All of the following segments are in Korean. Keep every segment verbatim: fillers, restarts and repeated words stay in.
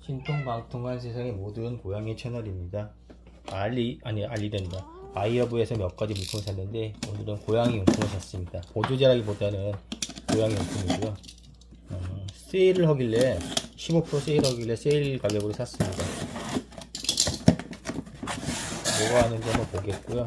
신통방통한 세상의 모든 고양이 채널입니다. 알리, 아니 알리된다. 아이러브에서 몇 가지 물품을 샀는데 오늘은 고양이 용품을 샀습니다. 보조제라기보다는 고양이 용품이고요. 어, 세일을 하길래 십오 퍼센트 세일 하길래 세일 가격으로 샀습니다. 뭐가 하는지 한번 보겠고요.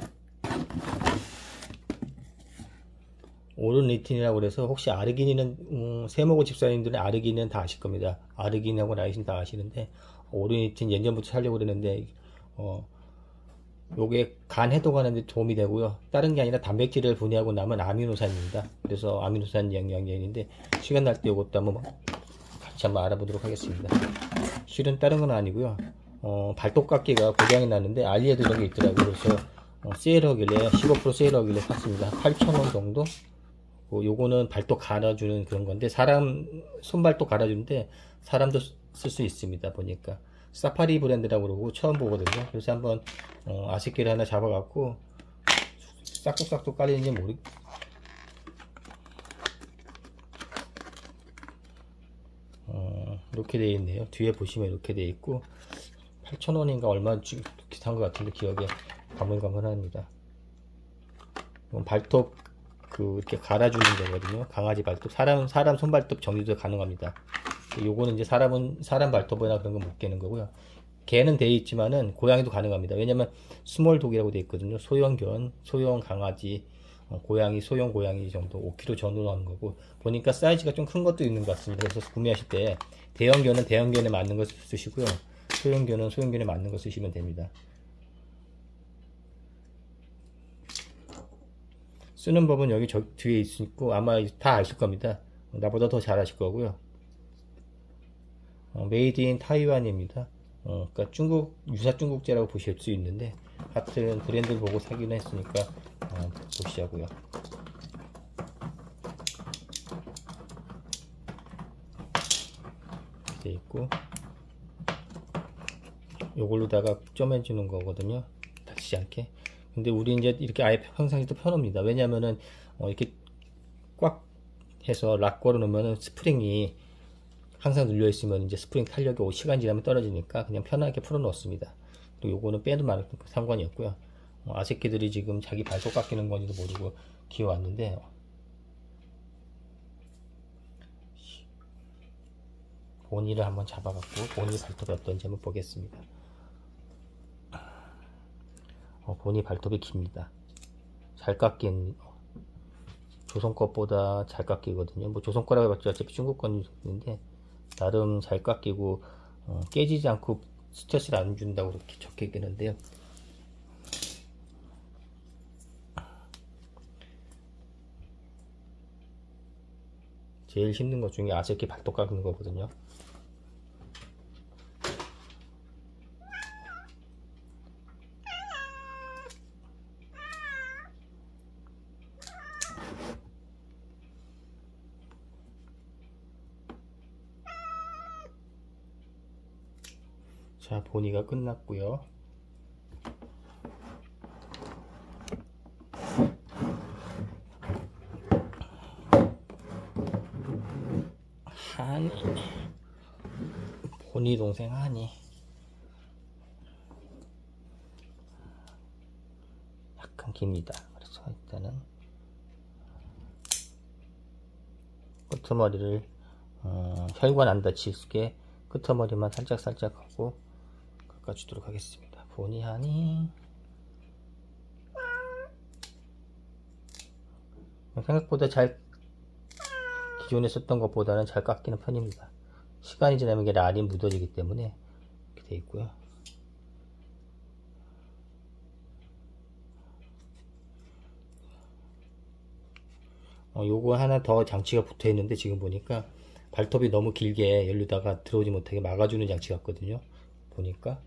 오른리틴이라고 그래서 혹시 아르기닌은 음, 세모고 집사님들은 아르기닌은 다 아실 겁니다. 아르기닌하고 라이신 다 아시는데 오른리틴 예전부터 살려고 그랬는데 어 요게 간 해독하는데 도움이 되고요. 다른 게 아니라 단백질을 분해하고 남은 아미노산입니다. 그래서 아미노산 영양제인데 시간 날 때 요것도 한번 같이 한번 알아보도록 하겠습니다. 실은 다른 건 아니고요. 어, 발톱깎이가 고장이 나는데 알리에도 이런 게 있더라고요. 그래서 어, 세일하길래 십오 퍼센트 세일하길래 샀습니다. 팔천 원 정도. 어, 요거는 발톱 갈아주는 그런 건데 사람 손발톱 갈아주는데 사람도 쓸 수 있습니다. 보니까 사파리 브랜드라고 그러고 처음 보거든요. 그래서 한번 어, 아쉽기를 하나 잡아갖고 싹둑싹둑 깔리는지 모르 어, 이렇게 되어 있네요. 뒤에 보시면 이렇게 되어 있고 팔천 원인가 얼마 비슷한 것 같은데 기억에 가물가물합니다. 발톱 그 이렇게 갈아주는 거거든요. 강아지 발톱, 사람 사람 손발톱 정리도 가능합니다. 요거는 이제 사람은 사람 발톱이나 그런 거 못 깨는 거고요. 개는 되어 있지만은 고양이도 가능합니다. 왜냐면 스몰 독이라고 되어 있거든요. 소형견, 소형 강아지, 어, 고양이, 소형 고양이 정도 오 킬로그램 전후로 하는 거고 보니까 사이즈가 좀 큰 것도 있는 것 같습니다. 그래서 구매하실 때 대형견은 대형견에 맞는 거 쓰시고요. 소형견은 소형견에 맞는 거 쓰시면 됩니다. 쓰는 법은 여기 저 뒤에 있고 아마 다 아실 겁니다. 나보다 더 잘 아실 거고요. 어, 메이드 인 타이완입니다. 어, 그러니까 중국 유사 중국제라고 보실 수 있는데 하여튼 브랜드를 보고 사기는 했으니까 어, 보시자고요. 이렇게 돼 있고 요걸로다가 점해 주는 거거든요. 다치지 않게. 근데 우리 이제 이렇게 아예 평상시도 펴놓습니다. 왜냐면은 어, 이렇게 꽉 해서 락 걸어 놓으면은 스프링이 항상 눌려 있으면 이제 스프링 탄력이 시간 지나면 떨어지니까 그냥 편하게 풀어 놓습니다. 또 요거는 빼도 많은 상관이 없고요. 어, 아새끼들이 지금 자기 발톱 깎이는 건지도 모르고 기어왔는데 보니를 한번 잡아갖고 보니 발톱이 어떤지 한번 보겠습니다. 어, 보니 발톱이 깁니다. 잘 깎인 조선 것보다 잘 깎이거든요. 뭐 조선 거라고 해봤자 어차피 중국 건인데 나름 잘 깎이고 어, 깨지지 않고 스트레스를 안 준다고 그렇게 적혀 있겠는데요. 제일 힘든 것 중에 아새끼 발톱 깎는 거거든요. 자, 보니가 끝났고요. 하니, 보니 동생 하니 약간 깁니다. 그래서 일단은 끄트머리를 어, 혈관 안 다치게 끄트머리만 살짝 살짝 하고 깎아주도록 하겠습니다. 보니 하니 생각보다 잘 기존에 썼던 것보다는 잘 깎이는 편입니다. 시간이 지나면 이게 랄이 묻어지기 때문에 이렇게 되어 있고요. 어, 요거 하나 더 장치가 붙어 있는데 지금 보니까 발톱이 너무 길게 열리다가 들어오지 못하게 막아주는 장치 같거든요. 보니까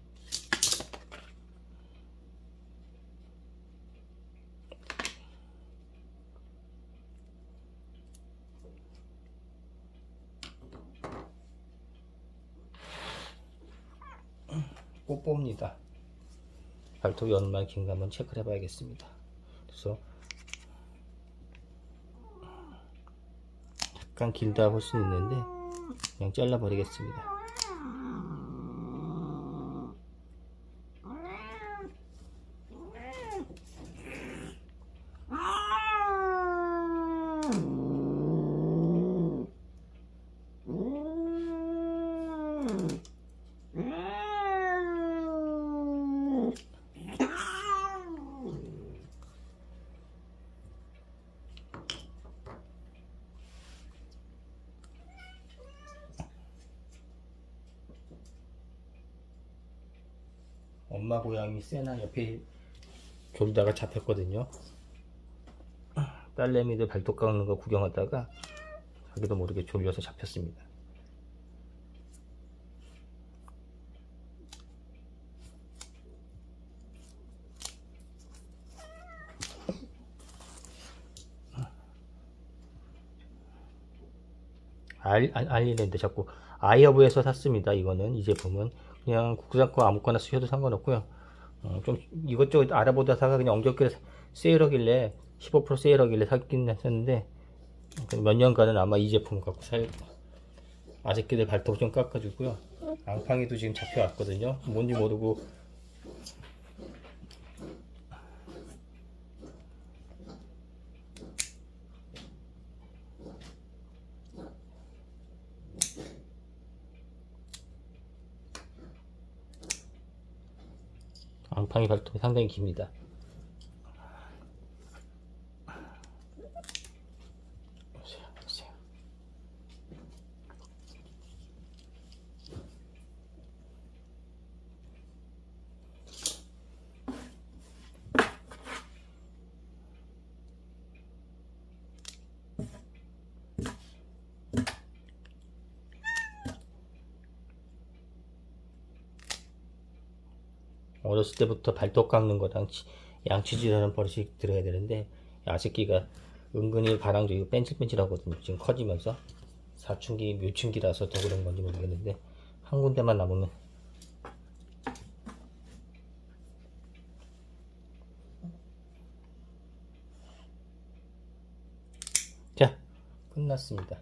뽀뽀입니다. 발톱이 얼마나 긴가 한번 체크를 해봐야겠습니다. 그래서 약간 길다 볼 수 있는데 그냥 잘라 버리겠습니다. 엄마 고양이 세나 옆에 졸다가 잡혔거든요. 딸내미들 발톱 깎는 거 구경하다가 자기도 모르게 졸려서 잡혔습니다. 알, 알, 알리는데 자꾸 아이허브에서 샀습니다. 이거는 이 제품은 그냥 국산 거 아무거나 쓰셔도 상관없고요. 어, 좀 이것저것 알아보다가 그냥 엉저끼리 세일하길래 십오 퍼센트 세일하길래 사긴 했는데 몇 년간은 아마 이 제품을 갖고 살 아저씨들 발톱 좀 깎아주고요. 앙팡이도 지금 잡혀왔거든요. 뭔지 모르고 앙팡이 발톱이 상당히 깁니다. 어렸을 때부터 발톱 깎는 거랑 양치질하는 버릇이 들어야 되는데 아새끼가 은근히 가랑도 뺀질뺀질하거든요. 지금 커지면서 사춘기 묘춘기라서 더 그런 건지 모르겠는데 한 군데만 남으면 자 끝났습니다.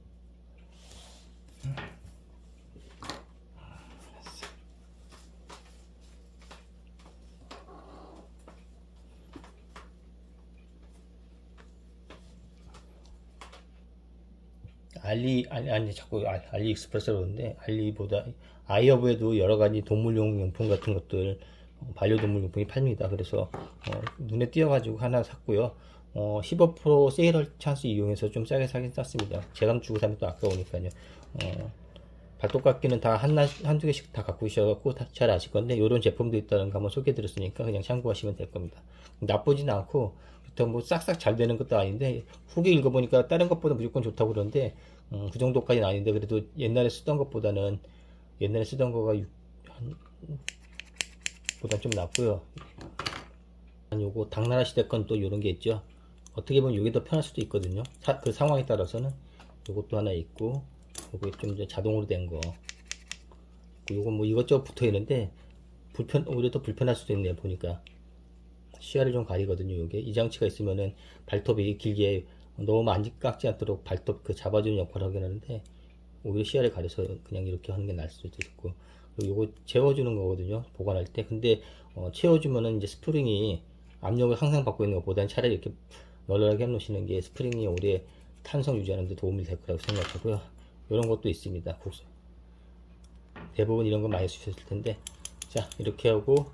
알리, 아니, 아니, 자꾸 알- 알리익스프레스로 그러는데, 알리보다, 아이허브에도 여러 가지 동물용 용품 같은 것들, 어, 반려동물 용품이 팔립니다. 그래서, 어, 눈에 띄어가지고 하나 샀고요. 어, 십오 퍼센트 세일할 찬스 이용해서 좀 싸게 사긴 쌌습니다. 제감 주고 사면 또 아까우니까요. 어, 발톱깎이는 다 하나, 한두 개씩 다 갖고 계셔갖고 다 잘 아실 건데, 요런 제품도 있다는 거 한번 소개해 드렸으니까 그냥 참고하시면 될 겁니다. 나쁘진 않고, 그렇다고 뭐 싹싹 잘 되는 것도 아닌데, 후기 읽어보니까 다른 것보다 무조건 좋다고 그러는데, 음, 그 정도까지는 아닌데, 그래도 옛날에 쓰던 것보다는, 옛날에 쓰던 거가 육, 한, 보다 좀 낫고요. 요거 당나라 시대 건 또 요런 게 있죠. 어떻게 보면 요게 더 편할 수도 있거든요. 사, 그 상황에 따라서는. 요것도 하나 있고, 요거 좀 이제 자동으로 된 거. 요거 뭐 이것저것 붙어 있는데, 불편, 오히려 더 불편할 수도 있네요. 보니까. 시야를 좀 가리거든요. 요게. 이 장치가 있으면은 발톱이 길게 너무 안 깎지 않도록 발톱 그 잡아주는 역할을 하긴 하는데, 오히려 시야를 가려서 그냥 이렇게 하는 게 나을 수도 있고. 그리고 요거 채워주는 거거든요. 보관할 때. 근데, 어, 채워주면은 이제 스프링이 압력을 항상 받고 있는 것보다는 차라리 이렇게 널널하게 해놓으시는 게 스프링이 오래 탄성 유지하는 데 도움이 될 거라고 생각하고요. 이런 것도 있습니다. 국수. 대부분 이런 거 많이 쓰셨을 텐데. 자, 이렇게 하고,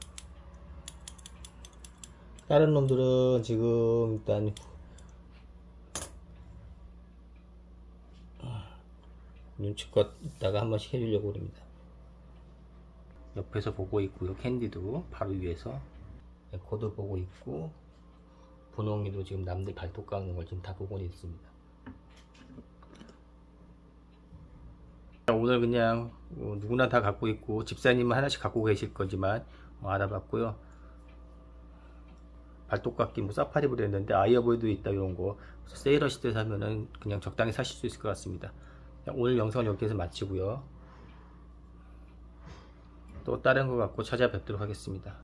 다른 놈들은 지금 일단 눈치껏 있다가 한 번씩 해주려고 합니다. 옆에서 보고 있고요. 캔디도 바로 위에서 에코도 보고 있고, 분홍이도 지금 남들 발톱 깎는 걸 지금 다 보고 있습니다. 오늘 그냥 누구나 다 갖고 있고 집사님은 하나씩 갖고 계실 거지만 알아봤고요. 발톱 깎기 뭐 사파리브로 했는데 아이허브에도 있다 이런 거 세일하실 때 사면은 그냥 적당히 사실 수 있을 것 같습니다. 오늘 영상을 여기서 마치고요. 또 다른 거 갖고 찾아뵙도록 하겠습니다.